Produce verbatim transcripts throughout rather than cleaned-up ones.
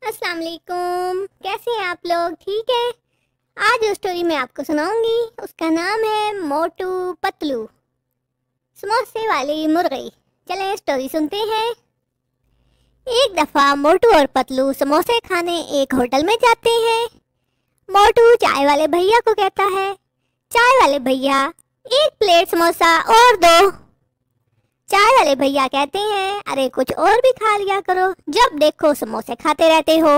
अस्सलाम वालेकुम। कैसे हैं आप लोग? ठीक है। आज जो स्टोरी मैं आपको सुनाऊंगी उसका नाम है मोटू पतलू समोसे वाली मुर्गी। चलें स्टोरी सुनते हैं। एक दफ़ा मोटू और पतलू समोसे खाने एक होटल में जाते हैं। मोटू चाय वाले भैया को कहता है, चाय वाले भैया एक प्लेट समोसा और दो। चाय वाले भैया कहते हैं, अरे कुछ और भी खा लिया करो, जब देखो समोसे खाते रहते हो।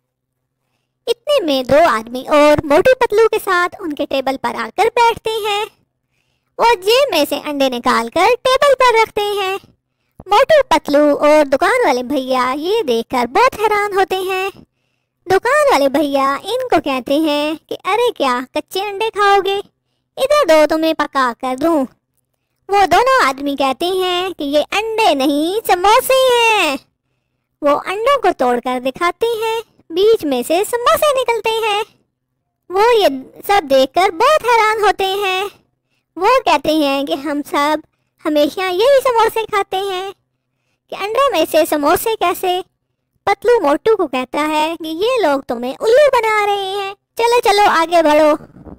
इतने में दो आदमी और मोटू पतलू के साथ उनके टेबल पर आकर बैठते हैं। वो जेब में से अंडे निकाल कर टेबल पर रखते हैं। मोटू पतलू और दुकान वाले भैया ये देखकर बहुत हैरान होते हैं। दुकान वाले भैया इनको कहते हैं कि अरे क्या कच्चे अंडे खाओगे, इधर दो तुम्हें पका कर दूं। वो दोनों आदमी कहते हैं कि ये अंडे नहीं समोसे हैं। वो अंडों को तोड़कर दिखाते हैं, बीच में से समोसे निकलते हैं। वो ये सब देखकर बहुत हैरान होते हैं। वो कहते हैं कि हम सब हमेशा यही समोसे खाते हैं कि अंडों में से समोसे कैसे। पतलू मोटू को कहता है कि ये लोग तुम्हें उल्लू बना रहे हैं, चलो चलो आगे बढ़ो।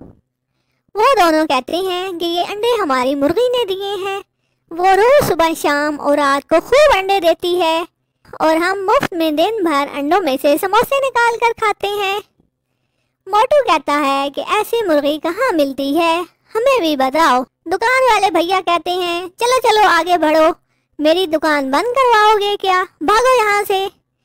वो दोनों कहते हैं कि ये अंडे हमारी मुर्गी ने दिए हैं। वो रोज सुबह शाम और रात को खूब अंडे देती है और हम मुफ्त में दिन भर अंडों में से समोसे निकाल कर खाते हैं। मोटू कहता है कि ऐसी मुर्गी कहाँ मिलती है, हमें भी बताओ। दुकान वाले भैया कहते हैं, चलो चलो आगे बढ़ो, मेरी दुकान बंद करवाओगे क्या, भागो यहाँ से।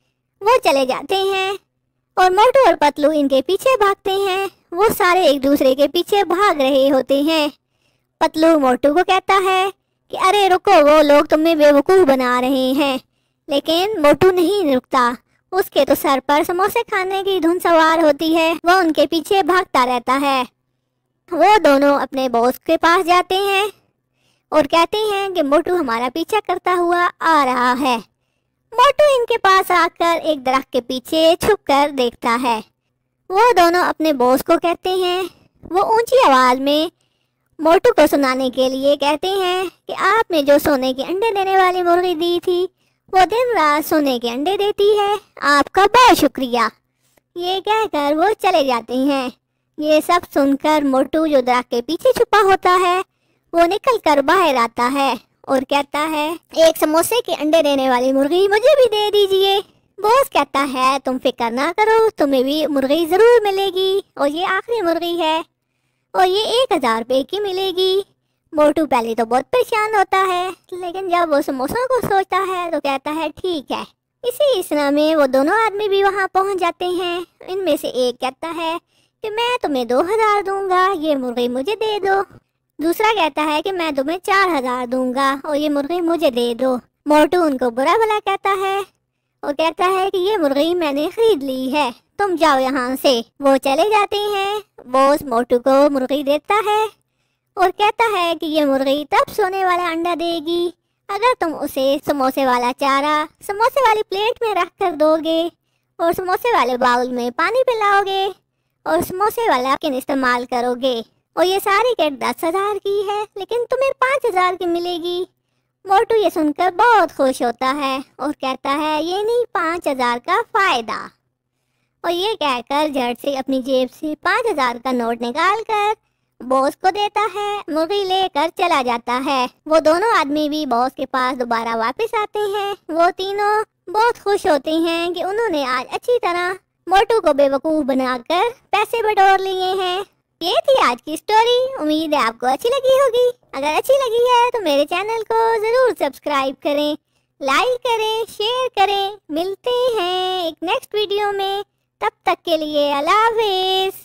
वो चले जाते हैं और मोटू और पतलू इनके पीछे भागते हैं। वो सारे एक दूसरे के पीछे भाग रहे होते हैं। पतलू मोटू को कहता है कि अरे रुको, वो लोग तुम्हें बेवकूफ़ बना रहे हैं। लेकिन मोटू नहीं रुकता, उसके तो सर पर समोसे खाने की धुन सवार होती है। वो उनके पीछे भागता रहता है। वो दोनों अपने बॉस के पास जाते हैं और कहते हैं कि मोटू हमारा पीछा करता हुआ आ रहा है। मोटू इनके पास आकर एक दरख्त के पीछे छुपकर देखता है। वो दोनों अपने बॉस को कहते हैं, वो ऊंची आवाज़ में मोटू को सुनाने के लिए कहते हैं कि आपने जो सोने के अंडे देने वाली मुर्गी दी थी वो दिन रात सोने के अंडे देती है, आपका बहुत शुक्रिया। ये कहकर वो चले जाते हैं। ये सब सुनकर मोटू जो दरख्त के पीछे छुपा होता है वो निकल कर बाहर आता है और कहता है, एक समोसे के अंडे देने वाली मुर्गी मुझे भी दे दीजिए। बॉस कहता है, तुम फिक्र ना करो, तुम्हें भी मुर्गी ज़रूर मिलेगी और ये आखिरी मुर्गी है और ये एक हज़ार रुपये की मिलेगी। मोटू पहले तो बहुत परेशान होता है, लेकिन जब वो समोसों को सोचता है तो कहता है ठीक है। इसी इसना में वो दोनों आदमी भी वहाँ पहुँच जाते हैं। इनमें से एक कहता है कि मैं तुम्हें दो हज़ार दूंगा, ये मुर्गी मुझे दे दो। दूसरा कहता है कि मैं तुम्हें चार हज़ार दूंगा और ये मुर्गी मुझे दे दो। मोटू उनको बुरा भला कहता है और कहता है कि ये मुर्गी मैंने खरीद ली है, तुम जाओ यहाँ से। वो चले जाते हैं। बॉस मोटू को मुर्गी देता है और कहता है कि ये मुर्गी तब सोने वाला अंडा देगी अगर तुम उसे समोसे वाला चारा समोसे वाली प्लेट में रख कर दोगे और समोसे वाले बाउल में पानी पिलाओगे और समोसे वाला किन इस्तेमाल करोगे। और ये सारी किट दस हज़ार की है, लेकिन तुम्हें पाँच हज़ार की मिलेगी। मोटू ये सुनकर बहुत खुश होता है और कहता है, ये नहीं पाँच हज़ार का फ़ायदा। और ये कहकर झट से अपनी जेब से पाँच हज़ार का नोट निकाल कर बॉस को देता है। मुर्गी लेकर चला जाता है। वो दोनों आदमी भी बॉस के पास दोबारा वापस आते हैं। वो तीनों बहुत खुश होते हैं कि उन्होंने आज अच्छी तरह मोटू को बेवकूफ़ बनाकर पैसे बटोर लिए हैं। ये थी आज की स्टोरी। उम्मीद है आपको अच्छी लगी होगी। अगर अच्छी लगी है तो मेरे चैनल को ज़रूर सब्सक्राइब करें, लाइक करें, शेयर करें। मिलते हैं एक नेक्स्ट वीडियो में, तब तक के लिए अल्लाह हाफ़िज़।